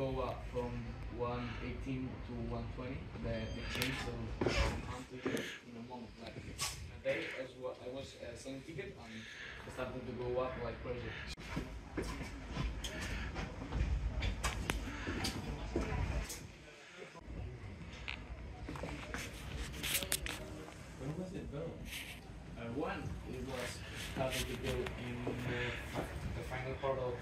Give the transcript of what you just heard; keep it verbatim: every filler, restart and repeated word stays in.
go up from one eighteen to one twenty. The the change of, of monthly in a month, like a day, as what I was uh, selling ticket and it started to go up like crazy. When was it built? Uh, one, it was started to build in the, the final part of.